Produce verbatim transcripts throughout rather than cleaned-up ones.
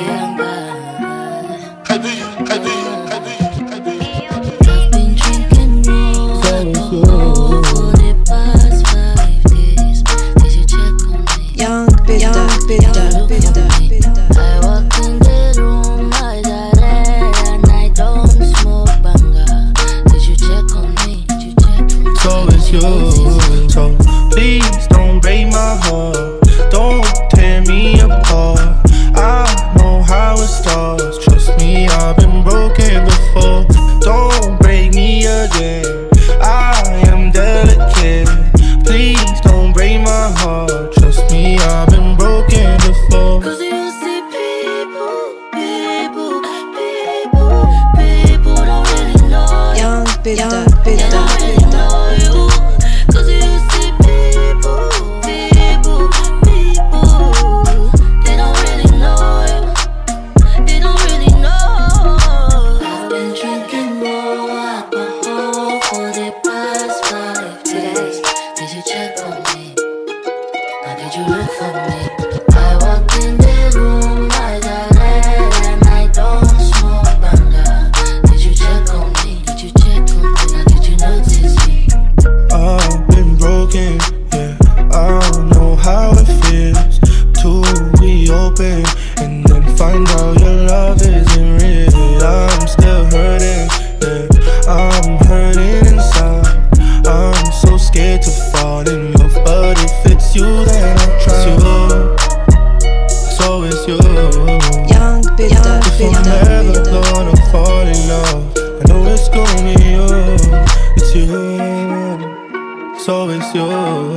Libianca. Young Beda, Beda, Beda, Beda. I walked in the room, I got it, and I don't smoke banga. Did you check on me? Did you check on me? So it's you. So please don't break my heart. Don't tear me apart. I know how it starts. Trust me, I've been broken before. Don't break me again. I am delicate. Please don't break my heart. Trust me, I've been broken before. Cause you see people, people, people, people don't really know you. Young Beda, They Beda, don't really Beda. know you. Cause you see people, people, people, they don't really know you. They don't really know. I've been drinking more alcohol for the past five days. Did you check on me? Now did you look for me? I walked in the room, I got it, and I don't smoke banga. Did you check on me? Did you check on me? Now did you notice me? I've been broken, yeah. I don't know how it feels to be open and then find out your love isn't real. I'm still hurting, yeah. I'm hurting inside. I'm so scared to fall in love, but if it's you, then I'll try. It's you, so it's you. Young Beda, If I'm Beda, never Beda. gonna fall in love, I know it's gonna be you. It's you, so it's you.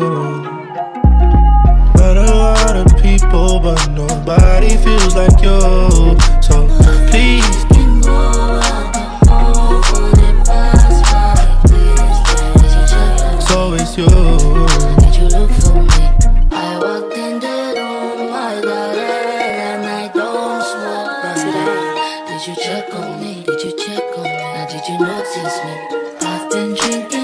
Met a lot of people, but nobody feels like you. So please, Drinking more alcohol for the past five days. Did you check on me? so it's you. Did you look for me? I walked in the room, I got it, and I don't smoke banga. Did you check on me? Did you check on me? Now did you notice me? I've been drinking